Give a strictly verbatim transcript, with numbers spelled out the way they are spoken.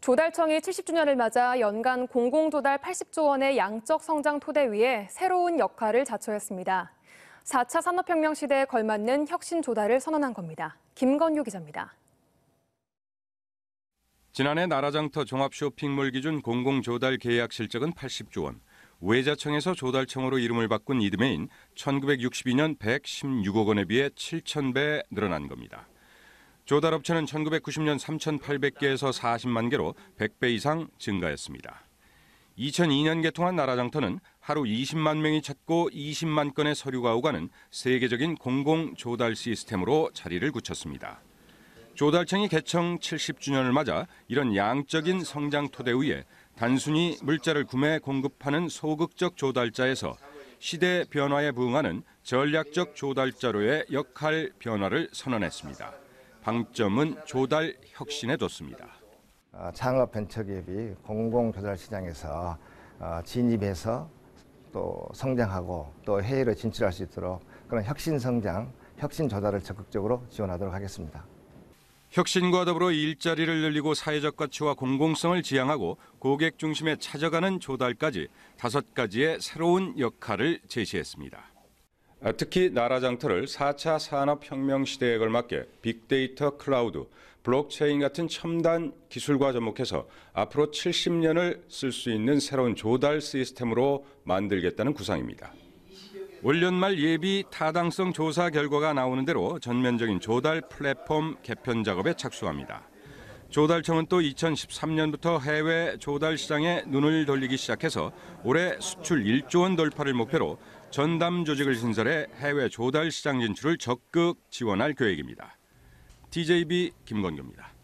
조달청이 칠십 주년을 맞아 연간 공공조달 팔십조 원의 양적 성장 토대 위에 새로운 역할을 자처했습니다. 사 차 산업혁명 시대에 걸맞는 혁신 조달을 선언한 겁니다. 김건유 기자입니다. 지난해 나라장터 종합쇼핑몰 기준 공공조달 계약 실적은 팔십조 원, 외자청에서 조달청으로 이름을 바꾼 이듬해인 천구백육십이 년 백십육억 원에 비해 칠천 배 늘어난 겁니다. 조달업체는 천구백구십 년 삼천팔백 개에서 사십만 개로 백 배 이상 증가했습니다. 이천이 년 개통한 나라장터는 하루 이십만 명이 찾고 이십만 건의 서류가 오가는 세계적인 공공조달 시스템으로 자리를 굳혔습니다. 조달청이 개청 칠십 주년을 맞아 이런 양적인 성장 토대 위에 단순히 물자를 구매 공급하는 소극적 조달자에서 시대 변화에 부응하는 전략적 조달자로의 역할 변화를 선언했습니다. 방점은 조달 혁신에 뒀습니다. 창업 벤처기업이 공공조달 시장에서 진입해서 또 성장하고 또 해외로 진출할 수 있도록 그런 혁신 성장, 혁신 조달을 적극적으로 지원하도록 하겠습니다. 혁신과 더불어 일자리를 늘리고 사회적 가치와 공공성을 지향하고 고객 중심에 찾아가는 조달까지 다섯 가지의 새로운 역할을 제시했습니다. 특히 나라장터를 사 차 산업혁명 시대에 걸맞게 빅데이터, 클라우드, 블록체인 같은 첨단 기술과 접목해서 앞으로 칠십 년을 쓸 수 있는 새로운 조달 시스템으로 만들겠다는 구상입니다. 올 연말 예비 타당성 조사 결과가 나오는 대로 전면적인 조달 플랫폼 개편 작업에 착수합니다. 조달청은 또 이천십삼 년부터 해외 조달 시장에 눈을 돌리기 시작해서 올해 수출 일조 원 돌파를 목표로 전담 조직을 신설해 해외 조달 시장 진출을 적극 지원할 계획입니다. 티제이비 김건규입니다.